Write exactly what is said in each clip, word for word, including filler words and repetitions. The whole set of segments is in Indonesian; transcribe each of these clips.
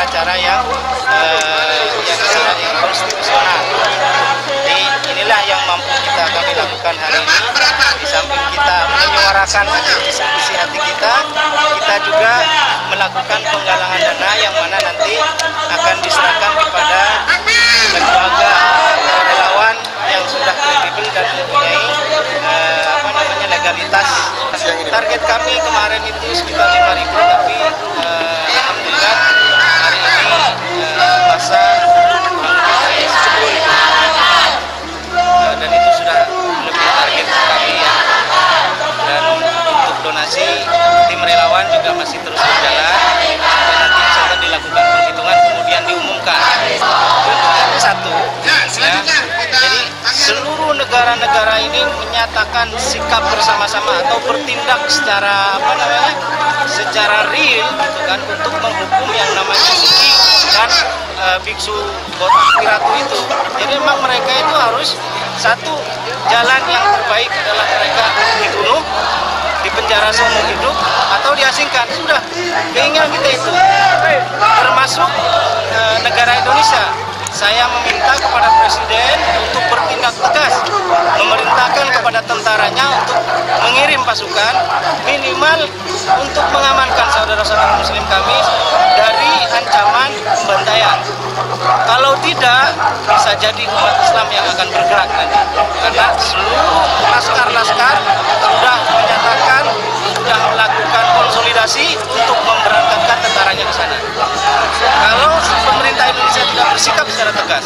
cara-cara yang uh, yang sangat konstitusional. Jadi inilah yang mampu kita kami lakukan hari ini. Di samping kita menyuarakan isi hati kita, kita juga melakukan penggalangan dana yang mana nanti akan diserahkan kepada lembaga relawan yang sudah kredibel dan mempunyai eh, apa namanya legalitas. Target kami kemarin itu sekitar lima ribu, tapi eh, alhamdulillah hari ini eh, masa sepuluh ribu. Eh, dan itu sudah lebih target kami ya. Dan untuk donasi tim relawan juga masih terus berjalan. Dan nanti bisa dilakukan penghitungan kemudian diumumkan. Satu, ya. Jadi seluruh negara-negara ini menyatakan sikap bersama-sama atau bertindak secara apa namanya, secara real, gitu kan, untuk menghukum yang namanya Suci dan e, biksu botak piratu itu. Jadi memang mereka itu harus satu, jalan yang terbaik adalah mereka dibunuh, dipenjara seumur hidup atau diasingkan. Sudah, keinginan kita itu, termasuk e, negara Indonesia. Saya meminta kepada Presiden untuk bertindak tegas, memerintahkan kepada tentaranya untuk mengirim pasukan minimal untuk mengamankan saudara-saudara Muslim kami dari ancaman pembantaian. Kalau tidak, bisa jadi umat Islam yang akan bergerak nanti. Karena seluruh laskar-laskar sudah menyatakan, sudah melakukan konsolidasi untuk memberangkatkan tentaranya ke sana. Kalau pemerintah Indonesia tidak bersikap secara tegas,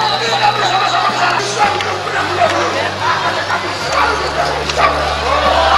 ya.